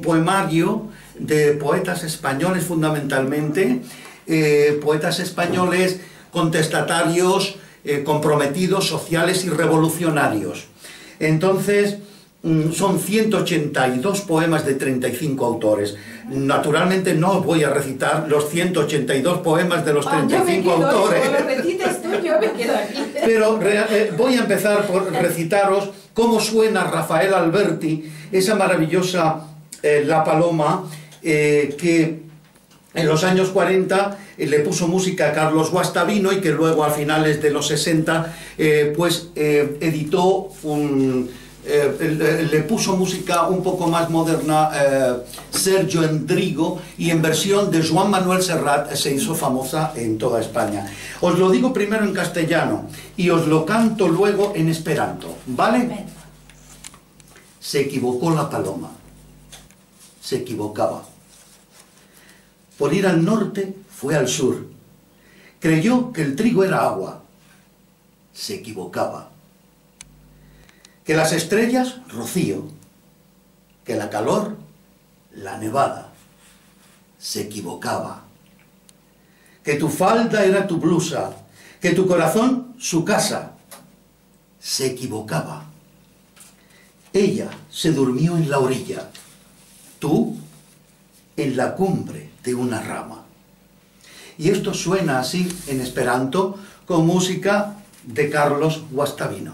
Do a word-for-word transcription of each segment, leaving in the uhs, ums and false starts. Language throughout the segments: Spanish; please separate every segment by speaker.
Speaker 1: poemario de poetas españoles fundamentalmente, eh, poetas españoles contestatarios, eh, comprometidos, sociales y revolucionarios. Entonces, son ciento ochenta y dos poemas de treinta y cinco autores. Naturalmente no os voy a recitar los ciento ochenta y dos poemas de los treinta y cinco
Speaker 2: ah,
Speaker 1: autores.
Speaker 2: Yo me quedo, lo recitas tú, yo me quedo aquí.
Speaker 1: Pero eh, voy a empezar por recitaros cómo suena Rafael Alberti, esa maravillosa eh, La Paloma, eh, que en los años cuarenta eh, le puso música a Carlos Guastavino y que luego a finales de los sesenta eh, pues eh, editó un... Eh, le puso música un poco más moderna eh, Sergio Endrigo, y en versión de Joan Manuel Serrat se hizo famosa en toda España. Os lo digo primero en castellano y os lo canto luego en esperanto, ¿vale? Se equivocó la paloma, se equivocaba. Por ir al norte fue al sur, creyó que el trigo era agua, se equivocaba. Que las estrellas, rocío, que la calor, la nevada, se equivocaba. Que tu falda era tu blusa, que tu corazón, su casa, se equivocaba. Ella se durmió en la orilla, tú en la cumbre de una rama. Y esto suena así en esperanto, con música de Carlos Guastavino.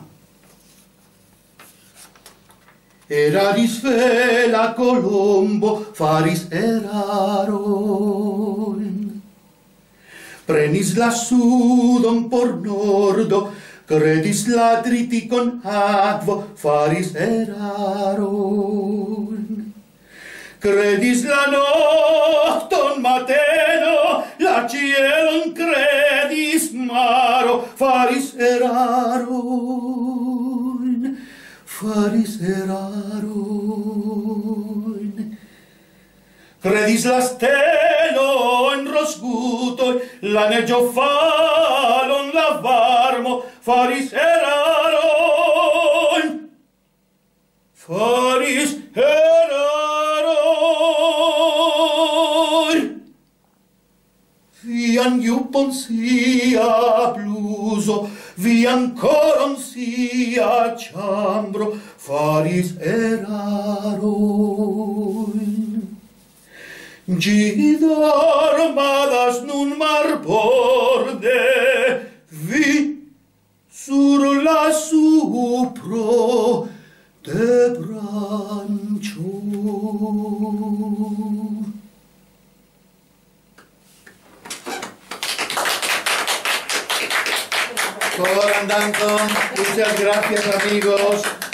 Speaker 1: Eraris vela colombo faris eraron, prenis la sudon por nordo, credis la triticon aquo faris eraron. Credis la nocton mateno, la cielon credis maro, faris eraron. Faris eraron. Credis la stelo en rosgutoi, la neggio falon la varmo, faris eraron. Faris eraron. Vian iupon sia bluso, vian coron sia ciambro, faris eraron. Gi dormadas nun marborde, vi sur la supro de brancio. Coran Danton, muchas gracias amigos.